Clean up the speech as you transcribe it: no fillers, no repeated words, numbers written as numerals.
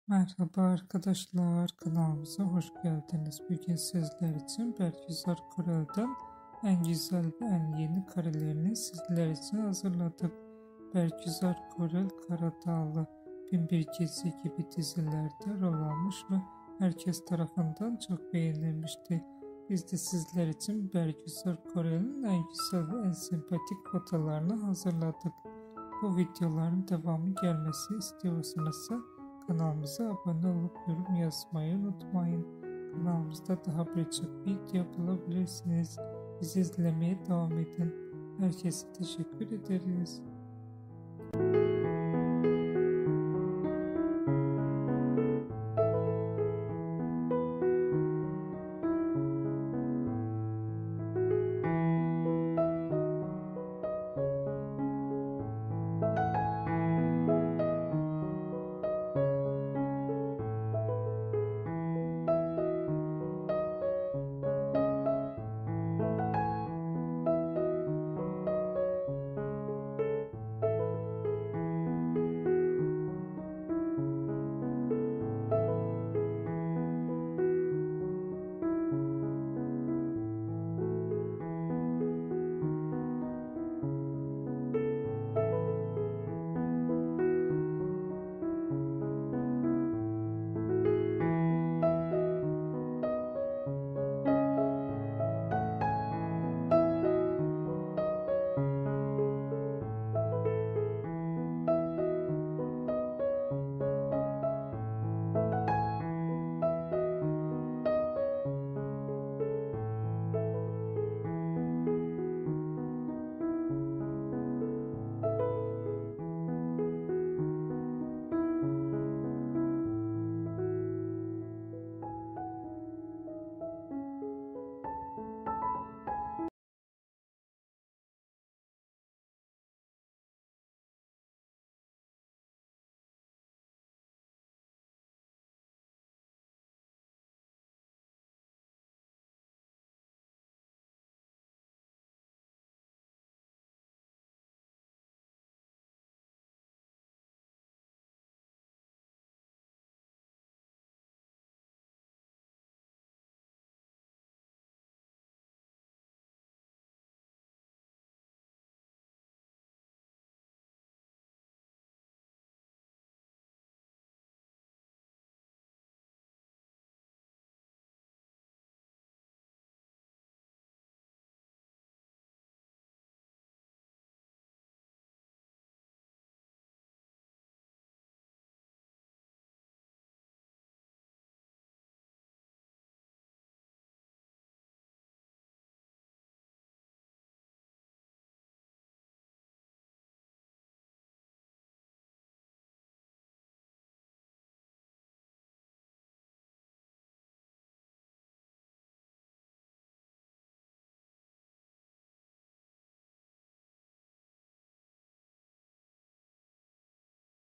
Merhaba arkadaşlar, kanalımıza hoş geldiniz. Bugün sizler için Bergüzar Korel'den en güzel ve en yeni karelerini sizler için hazırladık. Bergüzar Korel Karadağlı, Binbir Gece gibi dizilerde rol almış ve herkes tarafından çok beğenilmişti. Biz de sizler için Bergüzar Korel'in en güzel ve en sempatik fotolarını hazırladık. Bu videoların devamı gelmesi istiyorsanız kanalımıza abone olup yorum yazmayı unutmayın. Kanalımızda daha birçok video bulabilirsiniz. Bizi izlemeye devam edin. Herkese teşekkür ederiz.